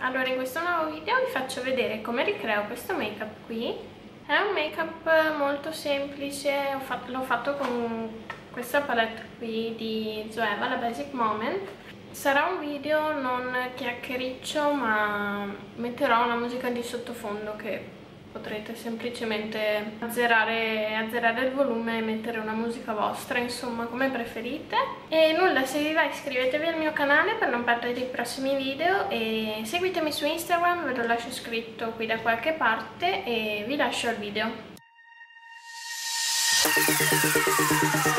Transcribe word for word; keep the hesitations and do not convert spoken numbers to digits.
Allora, in questo nuovo video vi faccio vedere come ricreo questo make up qui. È un make up molto semplice, l'ho fatto con questa palette qui di Zoeva, la Basic Moment. Sarà un video non chiacchiericcio, ma metterò una musica di sottofondo che potrete semplicemente azzerare, azzerare il volume e mettere una musica vostra, insomma, come preferite. E nulla, se vi va iscrivetevi al mio canale per non perdere i prossimi video e seguitemi su Instagram, ve lo lascio scritto qui da qualche parte e vi lascio al video.